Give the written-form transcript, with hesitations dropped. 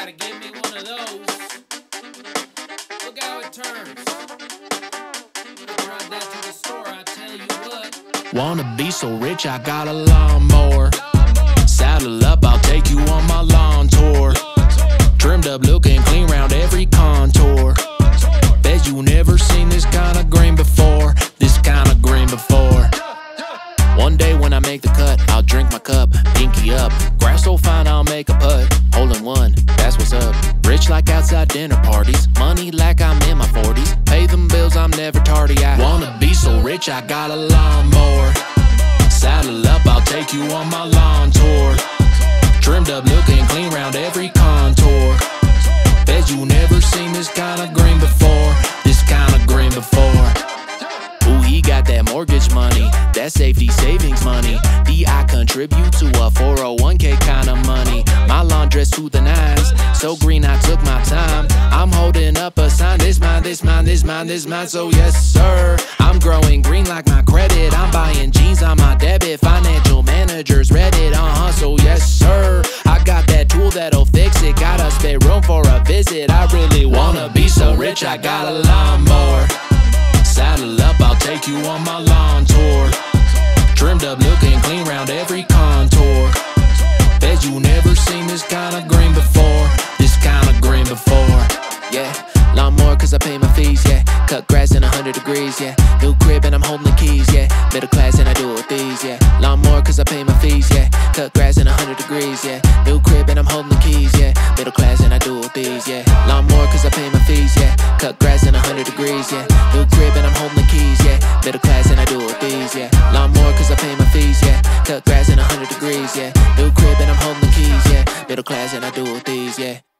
gotta give me one of those. Look how it turns. I drive that to the store, I tell you what. Wanna be so rich, I got a lawnmower. Saddle up, I'll take you on my lawn tour. Trimmed up, looking clean round every contour. Bet you never seen this kind of green before. This kind of green before. One day when I make the cut, I'll drink my cup, pinky up. Grass so fine, I'll make a putt. Hole in one, that's what's up. Rich like outside dinner parties. Money like I'm in my 40s. Pay them bills, I'm never tardy. I wanna be so rich, I got a lawnmower. Saddle up, I'll take you on my lawn tour. Trimmed up, looking clean round every contour. Bet you never seen this kind of green before. This kind of green before. Ooh, he got that mortgage money, that safety savings money. I contribute to a 401k kind of money. My lawn dressed to the nines, so green I took my time. I'm holding up a sign, this mine, this mine, this mine, this mine. So yes sir, I'm growing green like my credit. I'm buying jeans on my debit, financial managers Reddit. So yes sir, I got that tool that'll fix it. Gotta spare room for a visit. I really wanna be so rich, I got a lawnmower. Saddle up, I'll take you on my lawn tour. Trimmed up, looking clean round every contour. Bet you never seen this kind of green before. This kind of green before. Yeah, lawnmower cause I pay my fees, yeah. Cut grass in 100 degrees, yeah. New crib and I'm holding the keys, yeah. Middle class and I do it with these, yeah. Lawnmower cause I pay my fees, yeah. Cut grass in 100 degrees, yeah. New crib and I'm holding the keys, yeah. Middle class and I do it with these, yeah. Lawnmower cause I pay my fees, yeah. Cut grass in 100 degrees, yeah. New crib and I'm holding the keys, yeah. Middle class and I do it with these, yeah. Lawnmower cause I pay my fees, yeah. Cut grass in 100 degrees, yeah. New crib and I'm holding the keys, yeah. Middle class and I do it with these, yeah.